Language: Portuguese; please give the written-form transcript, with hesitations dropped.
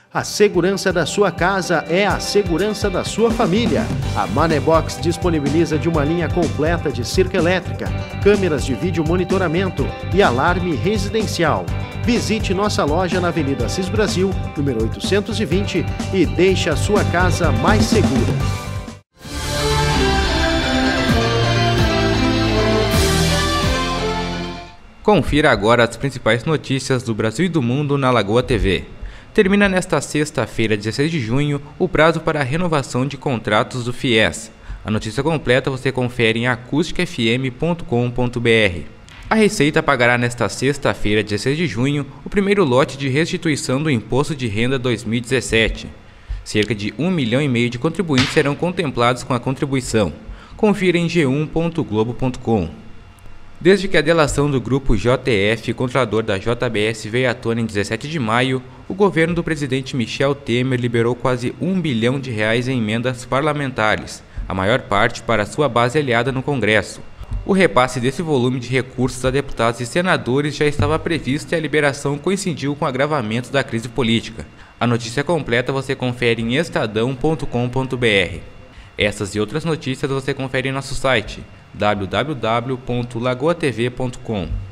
A segurança da sua casa é a segurança da sua família. A Manebox disponibiliza de uma linha completa de cerca elétrica, câmeras de vídeo monitoramento e alarme residencial. Visite nossa loja na Avenida Assis Brasil, número 820 e deixe a sua casa mais segura. Confira agora as principais notícias do Brasil e do mundo na Lagoa TV. Termina nesta sexta-feira, 16 de junho, o prazo para a renovação de contratos do FIES. A notícia completa você confere em acusticafm.com.br. A Receita pagará nesta sexta-feira, 16 de junho, o primeiro lote de restituição do Imposto de Renda 2017. Cerca de 1,5 milhão de contribuintes serão contemplados com a contribuição. Confira em g1.globo.com. Desde que a delação do grupo JF, controlador da JBS, veio à tona em 17 de maio, o governo do presidente Michel Temer liberou quase R$1 bilhão em emendas parlamentares, a maior parte para sua base aliada no Congresso. O repasse desse volume de recursos a deputados e senadores já estava previsto e a liberação coincidiu com o agravamento da crise política. A notícia completa você confere em estadão.com.br. Essas e outras notícias você confere em nosso site www.lagoatv.com.